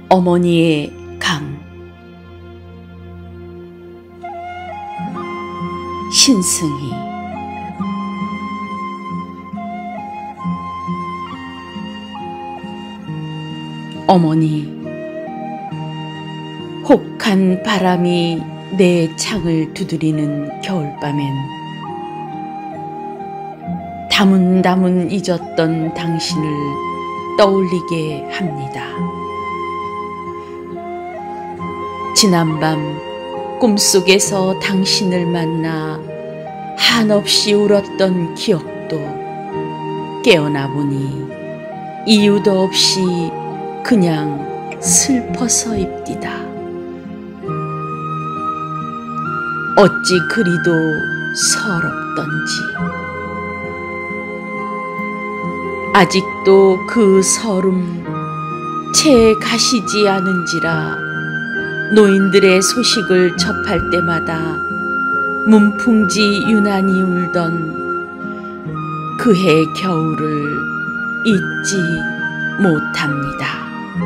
어머니의 강. 신승희. 어머니, 혹한 바람이 내 창을 두드리는 겨울밤엔 다문다문 잊었던 당신을 떠올리게 합니다. 지난밤 꿈속에서 당신을 만나 한없이 울었던 기억도 깨어나 보니 이유도 없이 그냥 슬퍼서입디다. 어찌 그리도 서럽던지. 아직도 그 서름 채 가시지 않은지라 노인들의 소식을 접할 때마다 문풍지 유난히 울던 그해 겨울을 잊지 못합니다.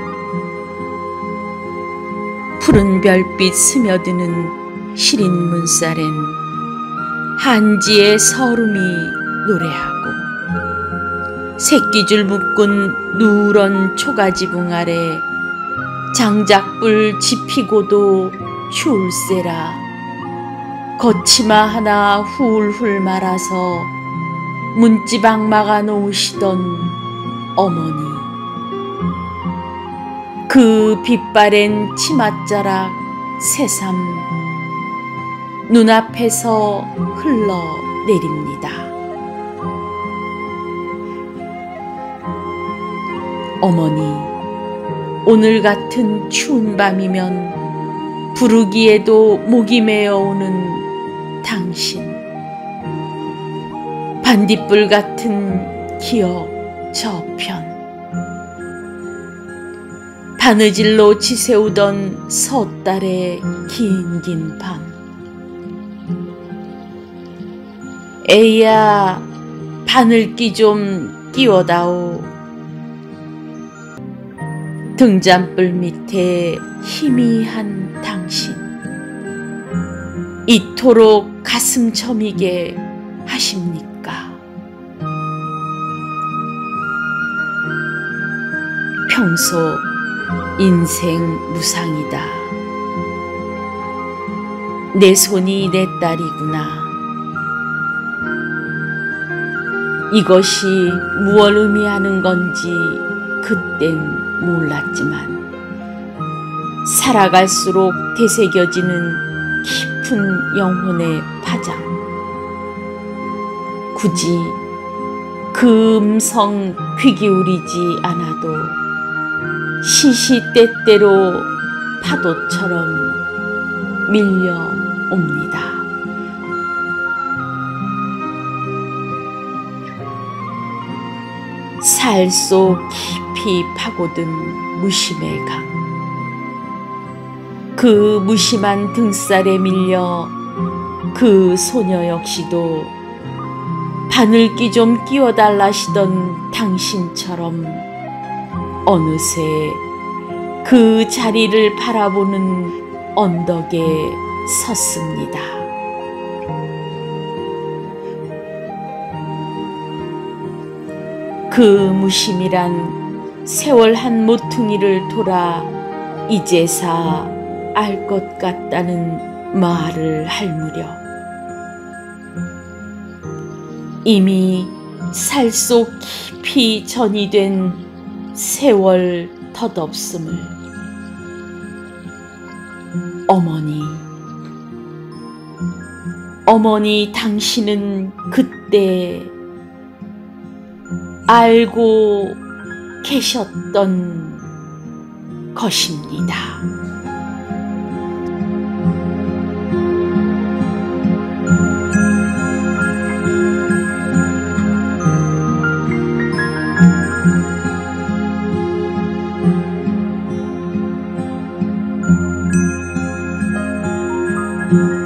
푸른 별빛 스며드는 시린 문살엔 한지의 서름이 노래하고 새끼줄 묶은 누런 초가지붕 아래 장작불 지피고도 추울세라 걷치마 하나 훌훌 말아서 문지방 막아 놓으시던 어머니. 그 빛바랜 치맛자락 새삼 눈앞에서 흘러내립니다. 어머니, 오늘 같은 추운 밤이면 부르기에도 목이 메어오는 당신. 반딧불 같은 기억 저편. 바느질로 지새우던 섣달의 긴 밤. 에이야, 바늘기 좀 끼워다오. 등잔불 밑에 희미한 당신. 이토록 가슴 저미게 하십니까? 평소 인생 무상이다. 내 손이 내 딸이구나. 이것이 무엇을 의미하는 건지 그땐 몰랐지만 살아갈수록 되새겨지는 깊은 영혼의 파장. 굳이 그 음성 귀 기울이지 않아도 시시때때로 파도처럼 밀려옵니다. 살 속 깊이 파고든 무심의 강. 그 무심한 등살에 밀려 그 소녀 역시도 바늘기 좀 끼워달라시던 당신처럼 어느새 그 자리를 바라보는 언덕에 섰습니다. 그 무심이란 세월 한 모퉁이를 돌아 이제사 알 것 같다는 말을 할 무렵 이미 살 속 깊이 전이된 세월 덧없음을. 어머니, 당신은 그때 알고 계셨던 것입니다. thank you.